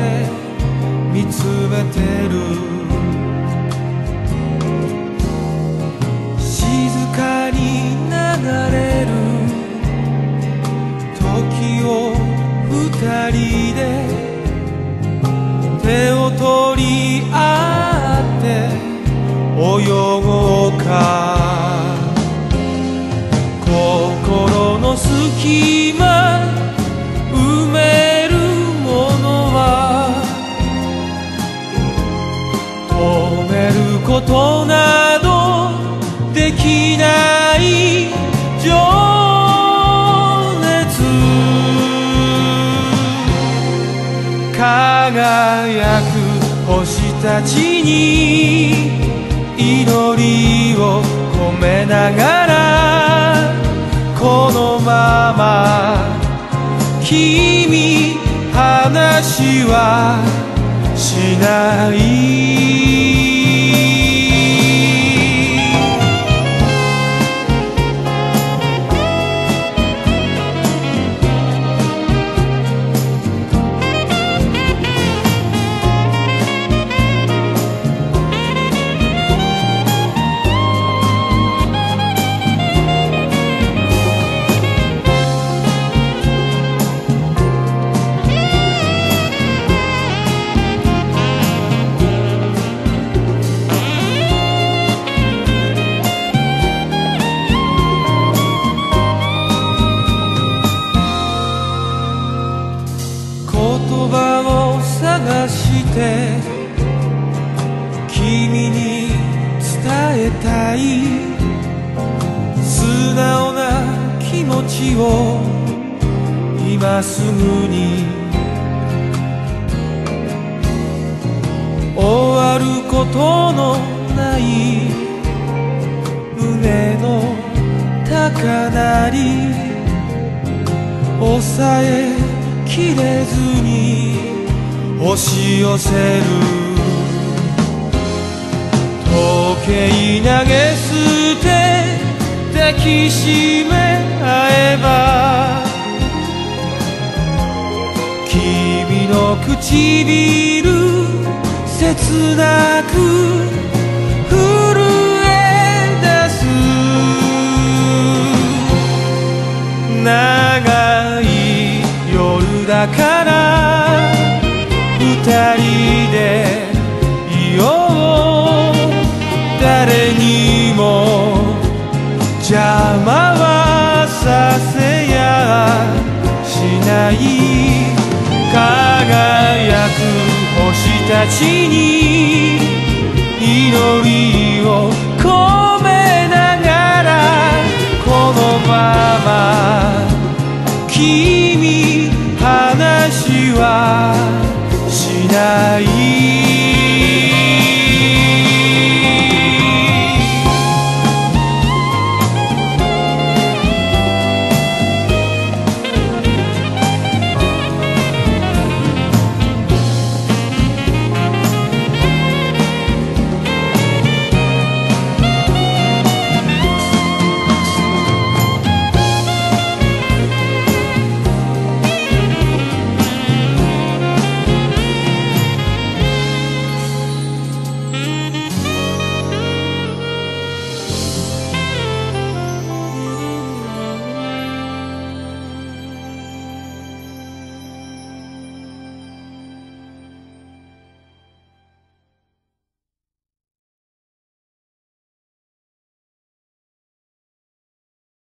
で見つめてる。静かに流れる時を二人で手を取り合って泳ごうか。心の隙間埋めるものは止めることなどできない情熱。輝く星たちに祈りを込めながら、このまま君話はしない。言葉を探して君に伝えたい。素直な気持ちを今すぐに。終わることのない胸の高鳴り、抑えきれずに押し寄せる。時計投げ捨て抱きしめ合えば、君の唇切なく震え出す。長い夜だから二人でいよう。誰にも邪魔はさせやしない。輝く星たちに祈りを込めながら、このまま君